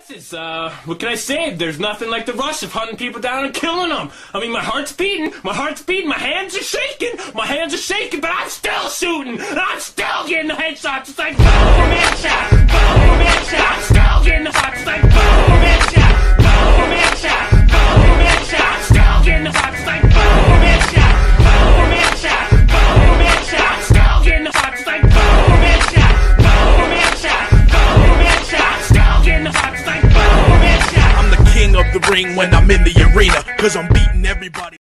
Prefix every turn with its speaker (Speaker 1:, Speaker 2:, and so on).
Speaker 1: What can I say? There's nothing like the rush of hunting people down and killing them. I mean, my heart's beating, my hands are shaking, but I'm still shooting, and I'm still getting the headshots. It's like boom, headshot, boom, headshot. I'm still getting the shots. It's like boom, headshot, boom, headshot, boom, headshot. I'm still getting the shots. It's like boom, headshot, boom, headshot, boom, headshot. I'm still getting the shots. It's like boom, headshot, boom, headshot, boom, headshot. I'm still getting the shots. It's like boom, headshot.
Speaker 2: I'm the king of the ring when I'm in the arena, 'cause I'm beating everybody.